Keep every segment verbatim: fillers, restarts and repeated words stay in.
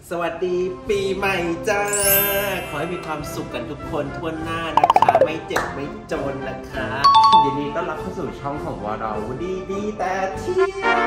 สวัสดีปีใหม่จ้าขอให้มีความสุขกันทุกคนทั่วหน้านะคะไม่เจ็บไม่จนนะคะยินดีต้อนรับเข้าสู่ช่องของวอดอวูดีดีแต่เที่ยว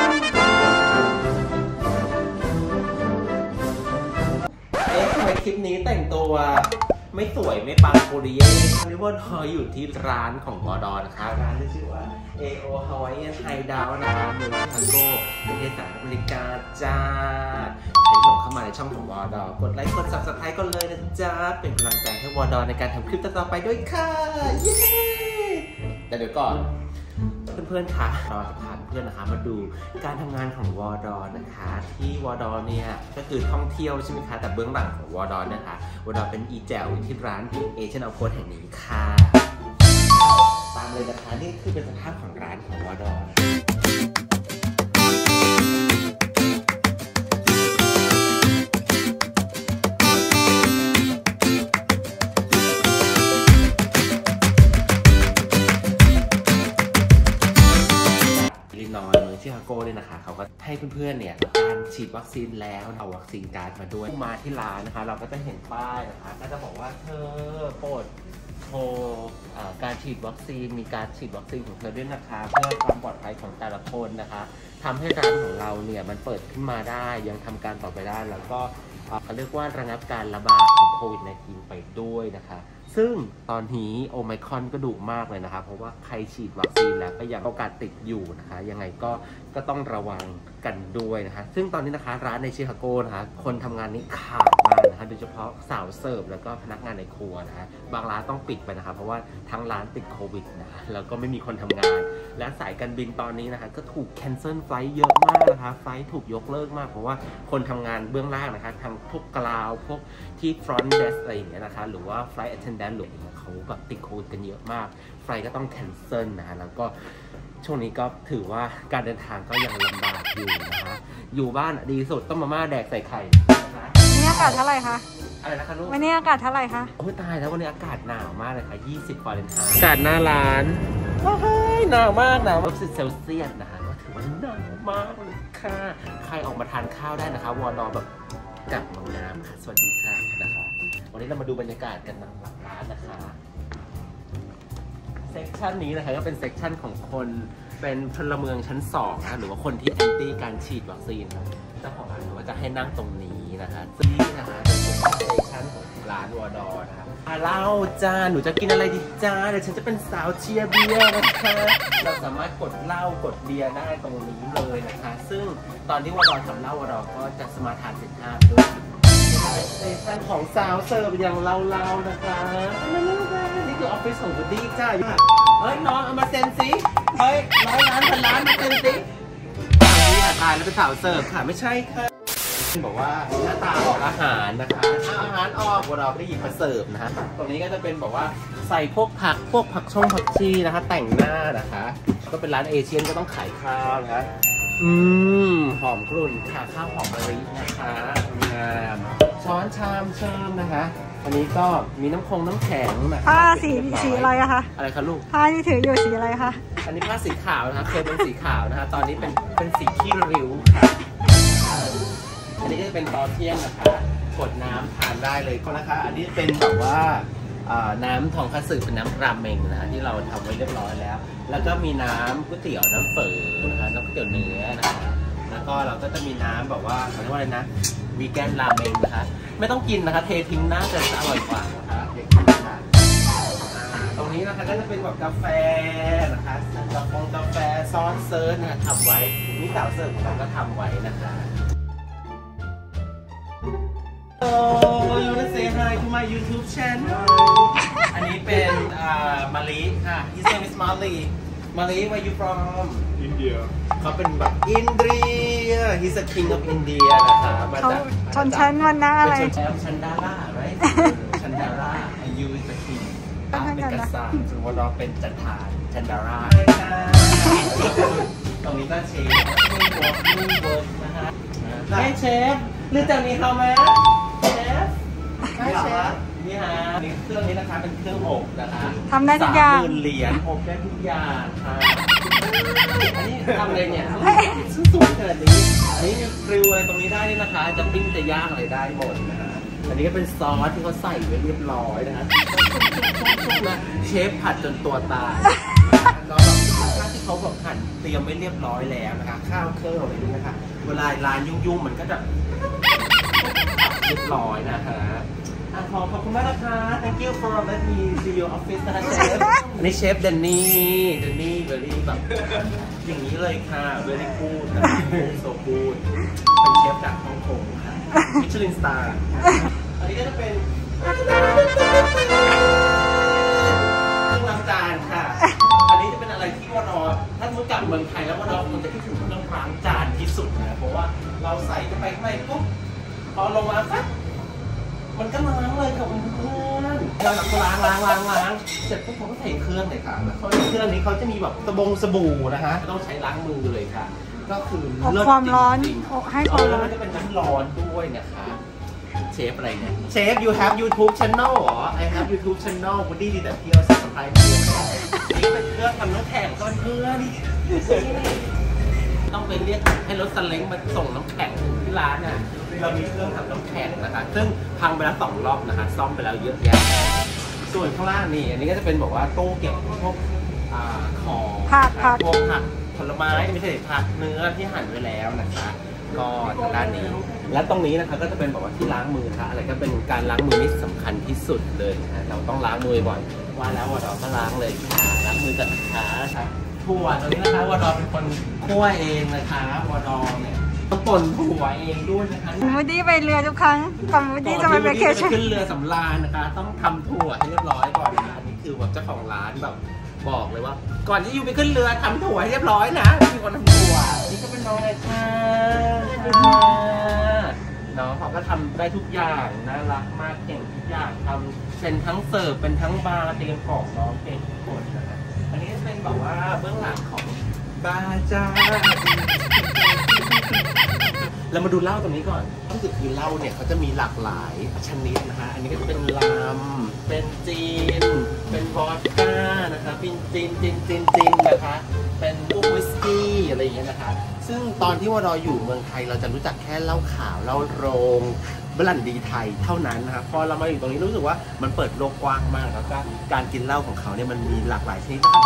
เอ๊ะทำไมคลิปนี้แต่งตัวไม่สวยไม่ปังโคเรียนนี่ว่าทออยู่ที่ร้านของวอดอนะคะร้านที่ชื่อว่า เอ โอ Hawaiian Hideout นะคะเมืองชิคาโกประเทศสหรัฐอเมริกาจ้าใครส่งเข้ามาในช่องของวอดอกดไลค์กด ซับสไครบ์ กันเลยนะจ๊ะเป็นกำลังใจให้วอดอในการทำคลิปต่อไปด้วยค่ะเย้แต่เดี๋ยวก่อนเพื่อนๆคะเราจะพาเพื่อนนะคะมาดูการทำงานของวอดอนะคะที่วอดอเนี่ยก็คือท่องเที่ยวใช่ไหมคะแต่เบื้องหลังของวอดอนะคะวอดอเป็นอีแจวที่ร้านเอเชียนเอาโค้ดแห่งนี้ค่ะตามเลยนะคะนี่คือเป็นสภาพของร้านของวอดอชิคาโก้เนี่ยนะคะเขาก็ให้เพื่อนๆเนี่ยการฉีดวัคซีนแล้วเอาวัคซีนการ์ดมาด้วยมาที่ร้านนะคะเราก็จะเห็นป้ายนะคะก็จะบอกว่าเธอโปรดโทรการฉีดวัคซีนมีการฉีดวัคซีนของเธอด้วยนะคะเพื่อความปลอดภัยของแต่ละคนนะคะทำให้ร้านของเราเนี่ยมันเปิดขึ้นมาได้ยังทำการต่อไปได้แล้วก็เขาเรียกว่าระงับการระบาดของโควิด สิบเก้า ไปด้วยนะคะซึ่งตอนนี้โอไมครอนก็ดุมากเลยนะคะเพราะว่าใครฉีดวัคซีนแล้วก็ยังโอกาสติดอยู่นะคะยังไงก็ก็ต้องระวังกันด้วยนะคะซึ่งตอนนี้นะคะร้านในชิคาโกนะคะคนทำงานนี้ขาดมากนะคะโดยเฉพาะสาวเสิร์ฟแล้วก็พนักงานในครัวนะคะบางร้านต้องปิดไปนะคะเพราะว่าทั้งร้านติดโควิดนะคะแล้วก็ไม่มีคนทำงานและสายการบินตอนนี้นะคะก็ถูกแคนเซิลไฟล์เยอะมากนะคะไฟล์ถูกยกเลิกมากเพราะว่าคนทำงานเบื้องล่างนะคะทางพวกกราวพวกที่ฟรอนต์เดสอะไรอย่างเงี้ยนะคะหรือว่าไฟล์ attendant หรือเขาแบบติดโควิดกันเยอะมากไฟล์ก็ต้องแคนเซิลนะคะแล้วก็ช่วงนี้ก็ถือว่าการเดินทางก็ยังลำบากอยู่นะคะอยู่บ้านดีสุดต้องมาม่าแดกใส่ไข่นะคะวันนี้อากาศเท่าไหร่คะอะไรนะคะลูกวันนี้อากาศเท่าไหร่คะโอ้ตายแล้ววันนี้อากาศหนาวมากเลยค่ะยี่สิบฟาเรนไฮต์อากาศหน้าร้านว้ายหนาวมากหนาวลบสิบเซลเซียสนะคะก็ถือว่าหนาวมากเลยค่ะใครออกมาทานข้าวได้นะคะวอดอแบบกับน้องน้ำค่ะสวัสดีค่ะนะคะวันนี้เรามาดูบรรยากาศกันหลังร้านนะคะเซกชันนี้นะคะก็เป็นเซกชันของคนเป็นพลเมืองชั้นสองนะหรือว่าคนที่แอนตี้การฉีดวัคซีนนะเจ้าของร้านก็จะให้นั่งตรงนี้นะคะซึ่งนี่นะคะเป็นเซกชันของร้านวอดอนะคะมาเล่าจ้าหนูจะกินอะไรดีจ้าเดี๋ยวฉันจะเป็นสาวเชียร์เบียร์นะคะเราสามารถกดเหล้ากดเบียร์ได้ตรงนี้เลยนะคะซึ่งตอนที่วอดอทำเหล้าวอดอก็จะสมาทานสินค้าด้วยเซสชั่นของสาวเสิร์ฟอย่างเราๆนะคะนี่คือออฟฟิศของบูดี้จ้าเฮ้ยน้องเอามาเซ็นสิเฮ้ยร้อยล้านพันล้านมาเซ็นสินี่ตายแล้วเป็นสาวเสิร์ฟค่ะไม่ใช่ค่ะบอกว่าหน้าตาออกอาหารนะคะอาหารออกเราก็หยิบมาเสิร์ฟนะฮะตรงนี้ก็จะเป็นบอกว่าใส่พวกผักพวกผักช่องผักชีนะคะแต่งหน้านะคะก็เป็นร้านเอเชียนก็ต้องขายข้าวนะคะอืมหอมกรุ่นค่ะข้าวหอมมะลินะคะงามช้อนชามเชิมนะคะอันนี้ก็มีน้ำคงน้ำแข็งนะคะผ้าสีสีอะไรอะคะอะไรคะลูกผ้าที่ถืออยู่สีอะไรคะอันนี้ผ้าสีขาวนะคะเคยเป็นสีขาวนะคะตอนนี้เป็นเป็นสีขี้ริ้วค่ะอันนี้ก็จะเป็นตอนเที่ยงนะคะกดน้ำทานได้เลยก็นะคะอันนี้เป็นแบบว่าน้ำทองคัตสึเป็นน้ำราเมงนะที่เราทำไว้เรียบร้อยแล้วแล้วก็มีน้ำก๋วยเตี๋ยวน้ำเฝอนะคะน้ำก๋วยเตี๋ยวเนื้อนะคะแล้วก็เราก็จะมีน้ำแบบว่าเขาเรียกว่าอะไรนะวีแกนราเมงนะคะไม่ต้องกินนะคะเททิ้งน่าจะอร่อยกว่านะคะเด็กนะคะตรงนี้นะคะก็จะเป็นแบบกาแฟนะคะกาแฟกาแฟซอสเซิร์ชนะทำไว้นี่สาวเสิร์ฟของเราก็ทำไว้นะคะHello, you wanna say hi to my YouTube channel? อันนี้เป็นมาลีค่ะ His name is Mali. Mali, where you from? India. เขาเป็นแบบอินเดีย He's a king of India นะคะมาจากชนชั้นวันหน้าอะไรชนชั้นชันดาร่า right? ชันดาร่า You is the king. เป็นกษัตริย์ส่วนวอดอเป็นจันทานชันดาร่าตรงนี้ก็เชฟมือวอร์กมือเวิร์กนะฮะให้เชฟรู้จักนี้เขาไหมเชฟให้เชฟนี่ฮะนี่เครื่องนี้นะคะเป็นเครื่องอบนะคะทำได้ทุกอย่างสามหมื่นเหรียญอบได้ทุกอย่างค่ะอันนี้ทำอะไรเนี่ยสูงขนาดนี้อันนี้มีกริลอะไรตรงนี้ได้นี่นะคะจะปิ้งจะย่างอะไรได้หมดนะฮะอันนี้ก็เป็นซอสที่เขาใส่ไว้เรียบร้อยนะฮะนะเชฟผัดจนตัวตายแล้วแบบข้าวที่เขาแบบหั่นเตรียมไว้เรียบร้อยแล้วนะคะข้าวเครื่องอะไรนี้นะคะเวลาร้านยุ่งๆมันก็จะเรียบร้อยนะฮะขอขอบคุณมากนะคะ thank you for let me see your office นะคะเชฟอันนี้เชฟเดนนี่เดนนี่เวลี่แบบอย่างนี้เลยค่ะ very good so good เป็นเชฟจากฮ่องกงค่ะมิชลินสตาร์อันนี้ก็จะเป็นเครื่องล้างจานค่ะอันนี้จะเป็นอะไรที่วรอถ้าสมมติกลับเมืองไทยแล้ววรอมันจะคิดถึงเครื่องล้างจานที่สุดนะเพราะว่าเราใส่เข้าไปข้างในปุ๊บพอลงมาปั๊บมันก็ล้างเลยค่ะเพื่อนเราแบบล้างล้างล้างล้างเสร็จปุ๊บผมก็ใส่เครื่องเลยค่ะแล้วเขาเครื่องนี้เขาจะมีแบบสบงสบู่นะฮะต้องใช้ล้างมือเลยค่ะก็คือเลิศความร้อนให้ความร้อนจะเป็นน้ำร้อนด้วยนะคะเชฟอะไรเนี่ยเชฟ you have YouTube channel เหรอ I have YouTube channel วันนี้ดีแต่เที่ยวสับสไครบ์เพื่อนนี่เป็นเครื่องทำน้ำแข็งก็เพื่อนต้องไปเรียกให้รถสเล้งมาส่งน้ำแข็งที่ร้านน่ะเรามีเครื่องทำน้ำแข็งนะคะซึ่งพังไปแล้วสองรอบนะคะซ่อมไปแล้วเยอะแยะส่วนข้างล่างนี่อันนี้ก็จะเป็นบอกว่าตู้เก็บพวกของผักผักพวกผักผลไม้ไม่ใช่ผักเนื้อที่หั่นไว้แล้วนะคะก็ทางด้านนี้และตรงนี้นะคะก็จะเป็นบอกว่าที่ล้างมือค่ะอะไรก็เป็นการล้างมือที่สำคัญที่สุดเลยนะเราต้องล้างมือบ่อยว่าแล้วว่าเราก็ล้างเลยค่ะล้างมือกับขาค่ะถั่วตรงนี้นะคะวอดอเป็นคนคั่วเองนะคะวอดอเนี่ยต้องป่นถั่วเองด้วยนะคะมูดี้ไปเรือทุกครั้งก่อนมูดี้จะไปเวเคชั่นขึ้นเรือสำราญนะคะต้องทำถั่วให้เรียบร้อยก่อนนะนี่คือแบบเจ้าของร้านแบบบอกเลยว่าก่อนที่ยูไปขึ้นเรือทำถั่วให้เรียบร้อยนะมีคนทำถั่วนี่ก็เป็นน้องเลยค่ะน้องเขาก็ทำได้ทุกอย่างน่ารักมากเก่งทุกอย่างทำเป็นทั้งเสิร์ฟเป็นทั้งบาร์เตรียมของน้องเก่งทุกคนนะคะอันนี้เป็นแบบว่าเบื้องหลังของบาร์จ้าเรามาดูเหล้าตรงนี้ก่อนรู้สึกคือเหล้าเนี่ยเขาจะมีหลากหลายชนิดนะคะอันนี้ก็จะเป็นลัมเป็นจีนเป็นวอดก้านะคะเป็นจีนจีนจีนจีนนะคะเป็นพวกวิสกี้อะไรอย่างเงี้ยนะคะซึ่งตอนที่ว่าเราอยู่เมืองไทยเราจะรู้จักแค่เหล้าขาวเหล้าโรงบรันดีไทยเท่านั้นนะคะพอเรามาอยู่ตรงนี้รู้สึกว่ามันเปิดโลกกว้างมากแล้วก็การกินเหล้าของเขาเนี่ยมันมีหลากหลายชนิดนะคะ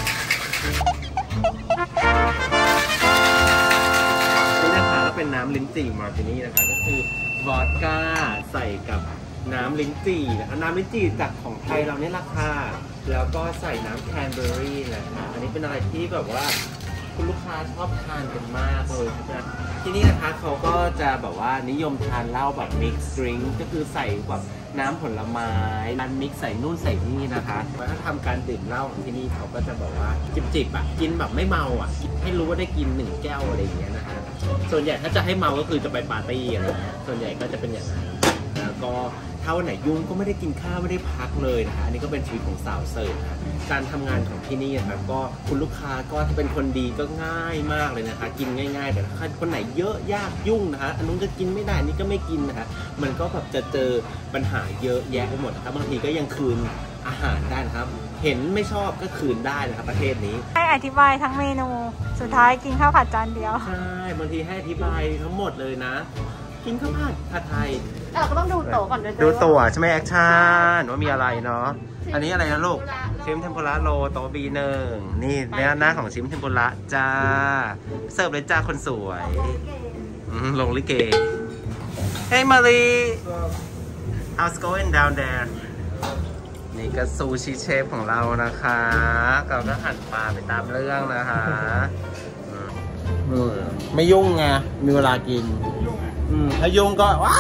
นี่นะคะก็เป็นน้ำลิ้นจี่มาร์ตินี่นะคะก็คือวอดก้าใส่กับน้ำลิ้นจี่นะคะน้ำลิ้นจี่จากของไทยเราเนี่ยราคาแล้วก็ใส่น้ำแคนเบอร์รี่นะคะอันนี้เป็นอะไรที่แบบว่าคุณลูกค้าชอบทานกันมากเลยนะที่นี่นะคะเขาก็จะแบบว่านิยมทานเหล้าแบบมิกซ์ดริงก์ก็คือใส่แบบน้ำผลไม้น้ำมิกซ์ใส่นู่นใส่นี่นะคะถ้าทำการดื่มเหล้าของที่นี่เขาก็จะแบบว่าจิบๆอ่ะกินแบบไม่เมาอ่ะให้รู้ว่าได้กินหนึ่งแก้วอะไรอย่างเงี้ยนะคะส่วนใหญ่ถ้าจะให้เมาก็คือจะไปปาร์ตี้อะไรเงี้ยส่วนใหญ่ก็จะเป็นอย่างนั้นแล้วก็ถ้าวันไหนยุ่งก็ไม่ได้กินข้าวไม่ได้พักเลยนะคะอันนี้ก็เป็นชีวิตของสาวเสิร์ฟนะการทำงานของที่นี่นะครับก็คุณลูกค้าก็ถ้าเป็นคนดีก็ง่ายมากเลยนะคะกินง่ายๆแต่ถ้าคนไหนเยอะยากยุ่งนะคะอันนู้นก็กินไม่ได้นี่ก็ไม่กินนะคะมันก็แบบจะเจอปัญหาเยอะแยะไปหมดนะครับบางทีก็ยังคืนอาหารได้นะครับเห็นไม่ชอบก็คืนได้นะครับประเทศนี้ให้อธิบายทั้งเมนูสุดท้ายกินข้าวผัดจานเดียวใช่บางทีให้อธิบายทั้งหมดเลยนะกินข้าวผัดผัดไทยเราก็ต้องดูโต๊ะก่อนด้วยดูตัวใช่ไหมแอคชั่นว่ามีอะไรเนาะอันนี้อะไรนะลูกชิมเทมปุระโรโตบีหนึ่งนี่หน้าของชิมเทมปุระจ้าเสิร์ฟเลยจ้าคนสวยลงลิเก Hey Marie how's going down there นี่ก็ซูชิเชฟของเรานะคะเราก็หั่นปลาไปตามเรื่องนะคะไม่ยุ่งไงมีเวลากินถ้ายุ่งก็ว้า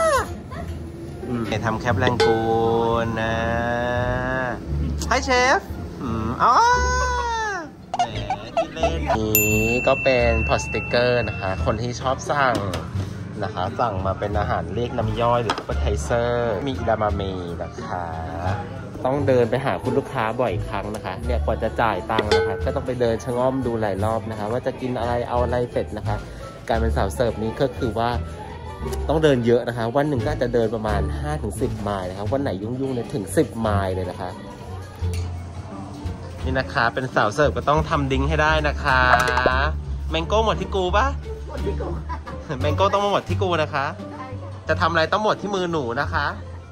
ทำแคปแรงกูนนะให้เชฟอ๋อแหมกินเล่นนี้ก็เป็นพอสติกเกอร์นะคะคนที่ชอบสั่งนะคะสั่งมาเป็นอาหารเรียกน้ำย่อยหรือappetizerไทเซอร์มีอิดามาเมนะคะต้องเดินไปหาคุณลูกค้าบ่อยครั้งนะคะเนี่ยกว่าจะจ่ายตังค์นะคะก็ต้องไปเดินชะง่อมดูหลายรอบนะคะว่าจะกินอะไรเอาอะไรเสร็จนะคะการเป็นสาวเสิร์ฟนี้ก็คือว่าต้องเดินเยอะนะคะวันหนึ่งก็จะเดินประมาณ ห้าถึงสิบ ไมล์นะครับวันไหนยุ่งๆเนี่ยถึงสิบไมล์เลยนะคะนี่นะคะเป็นสาวเสิร์ฟก็ต้องทำดิ้งให้ได้นะคะแมงโก้หมดที่กูปะหมดที่กูแมงโก้ต้องมาหมดที่กูนะคะจะทำอะไรต้องหมดที่มือหนูนะคะ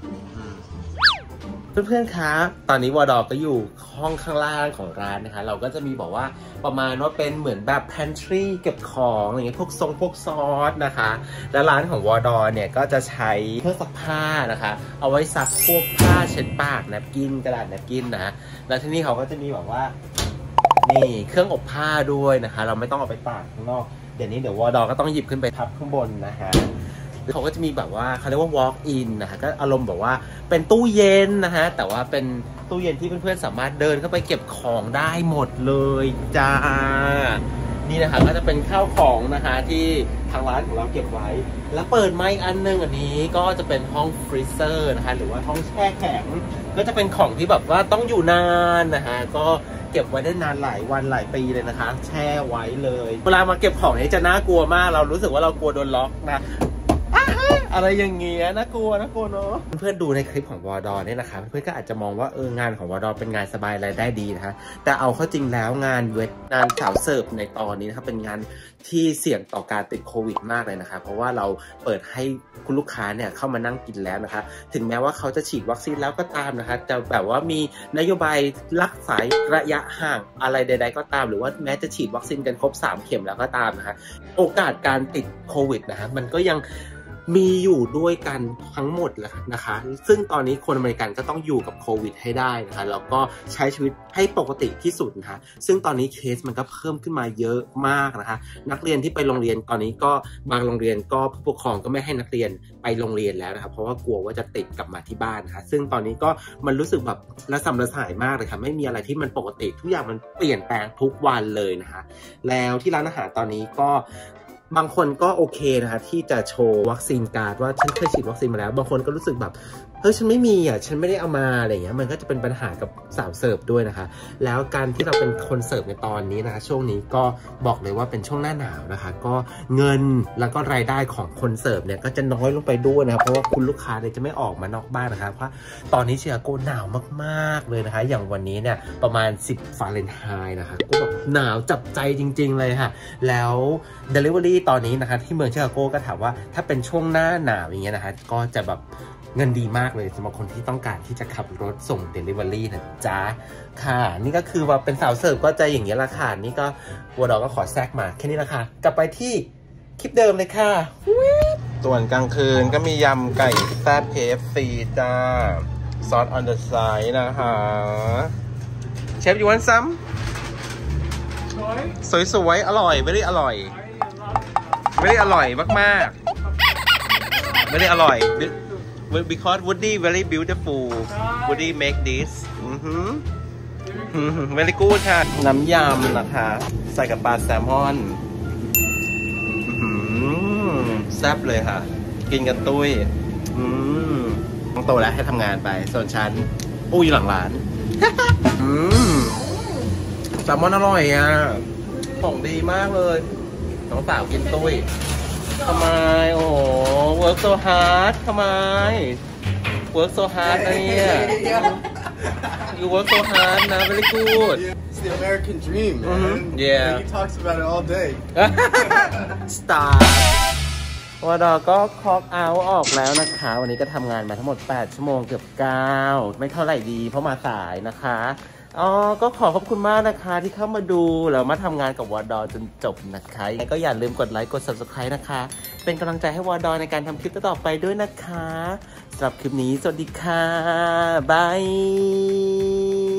เพื่อนๆคะตอนนี้วอดอก็อยู่ห้องข้างล่างของร้านนะคะเราก็จะมีบอกว่าประมาณว่าเป็นเหมือนแบบ pantry เก็บของอะไรเงี้ยพวกทรงพวกซอสนะคะแล้วร้านของวอดอเนี่ยก็จะใช้เครื่องซักผ้านะคะเอาไว้ซักพวกผ้าเช็ดปากแนปกินกระดาษแนปกินนะแล้วที่นี่เขาก็จะมีบอกว่านี่เครื่องอบผ้าด้วยนะคะเราไม่ต้องเอาไปตากข้างนอกเดี๋ยวนี้เดี๋ยววอดอก็ต้องหยิบขึ้นไปทับข้างบนนะคะเขาก็จะมีแบบว่าเขาเรียกว่า walk in นะคะก็อารมณ์แบบว่าเป็นตู้เย็นนะฮะแต่ว่าเป็นตู้เย็นที่เพื่อนๆสามารถเดินเข้าไปเก็บของได้หมดเลยจ้านี่นะคะก็จะเป็นข้าวของนะคะที่ทางร้านของเราเก็บไว้แล้วเปิดมาอีกอันนึงอันนี้ก็จะเป็นห้องฟรีเซอร์นะคะหรือว่าห้องแช่แข็งก็จะเป็นของที่แบบว่าต้องอยู่นานนะคะก็เก็บไว้ได้นานหลายวันหลายปีเลยนะคะแช่ไว้เลยเวลามาเก็บของนี้จะน่ากลัวมากเรารู้สึกว่าเรากลัวโดนล็อกนะอะไรอย่างเงี้ยน่ากลัวน่ากลัวเนาะเพื่อนดูในคลิปของวอดอเนี่ยนะคะเพื่อนก็อาจจะมองว่าเอองานของวอดอเป็นงานสบายรายได้ดีนะคะแต่เอาเข้าจริงแล้วงานเวทงานสาวเสิร์ฟในตอนนี้นะครับเป็นงานที่เสี่ยงต่อการติดโควิดมากเลยนะคะเพราะว่าเราเปิดให้คุณลูกค้าเนี่ยเข้ามานั่งกินแล้วนะคะถึงแม้ว่าเขาจะฉีดวัคซีนแล้วก็ตามนะคะจะแบบว่ามีนโยบายรักษาระยะห่างอะไรใดๆก็ตามหรือว่าแม้จะฉีดวัคซีนกันครบสามเข็มแล้วก็ตามนะคะโอกาสการติดโควิดนะคะมันก็ยังมีอยู่ด้วยกันทั้งหมดแหละนะคะซึ่งตอนนี้คนอเมริกันก็ต้องอยู่กับโควิดให้ได้นะคะแล้วก็ใช้ชีวิตให้ปกติที่สุดนะคะซึ่งตอนนี้เคสมันก็เพิ่มขึ้นมาเยอะมากนะคะนักเรียนที่ไปโรงเรียนตอนนี้ก็บางโรงเรียนก็ผู้ปกครองก็ไม่ให้นักเรียนไปโรงเรียนแล้วนะคะเพราะว่ากลัวว่าจะติดกลับมาที่บ้านนะคะซึ่งตอนนี้ก็มันรู้สึกแบบระสำระสายมากเลยค่ะไม่มีอะไรที่มันปกติทุกอย่างมันเปลี่ยนแปลงทุกวันเลยนะคะแล้วที่ร้านอาหารตอนนี้ก็บางคนก็โอเคนะคะที่จะโชว์วัคซีนการ์ดว่าฉันเคยฉีดวัคซีนมาแล้วบางคนก็รู้สึกแบบเฮ้ยฉันไม่มีอ่ะฉันไม่ได้เอามาอะไรอย่างเงี้ยมันก็จะเป็นปัญหากับสาวเสิร์ฟด้วยนะคะแล้วการที่เราเป็นคนเสิร์ฟในตอนนี้นะคะช่วงนี้ก็บอกเลยว่าเป็นช่วงหน้าหนาวนะคะก็เงินแล้วก็รายได้ของคนเสิร์ฟเนี่ยก็จะน้อยลงไปด้วยนะครับเพราะว่าคุณลูกค้าเนี่ยจะไม่ออกมานอกบ้านนะคะเพราะตอนนี้ชิคาโกหนาวมากๆเลยนะคะอย่างวันนี้เนี่ยประมาณสิบฟาเรนไฮน์นะคะก็แบบหนาวจับใจจริงๆเลยค่ะแล้ว Delivery ตอนนี้นะคะที่เมืองชิคาโกก็ถามว่าถ้าเป็นช่วงหน้าหนาวอย่างเงี้ยนะคะก็จะแบบเงินดีมากเลยสำหรับคนที่ต้องการที่จะขับรถส่ง Delivery นะจ๊ะค่ะนี่ก็คือว่าเป็นสาวเสิร์ฟก็จะอย่างเงี้ยละค่ะนี่ก็วอดอก็ขอแทรกมาแค่นี้ละค่ะกลับไปที่คลิปเดิมเลยค่ะส่วนกลางคืนก็มียำไก่แซ่บ เค เอฟ ซี จ้าซอส on the side นะคะเชฟ you want some สวยๆอร่อยไม่ได้อร่อยไม่ได้อร่อยมากๆไม่ได้อร่อย because Woody very beautiful Woody make this อือหือ very good ค่ะน้ำยำนะคะใส่กับปลาแซลมอนแซ่บเลยค่ะกินกันตุ้ยอืมต้องโตแล้วให้ทำงานไปส่วนฉันปุ้ยหลังร้านอืมแซลมอนอร่อยอ่ะของดีมากเลยน้องสาวกินตุ้ยทำไมโอ้ work so hard ทำไม work so hard นะเนี่ย you work so hard นะ very good it's the American dream man mm-hmm. yeah he talks about it all day star วอดอก็คล็อกเอาท์ออกแล้วนะคะวันนี้ก็ทำงานมาทั้งหมดแปดชั่วโมงเกือบเก้าไม่เท่าไหร่ดีเพราะมาสายนะคะอ๋อก็ขอขอบคุณมากนะคะที่เข้ามาดูแล้วมาทำงานกับวอดอจนจบนะคะก็อย่าลืมกดไลค์กด ซับสไครบ์ นะคะเป็นกำลังใจให้วอดอในการทำคลิปต่อไปด้วยนะคะสำหรับคลิปนี้สวัสดีค่ะบาย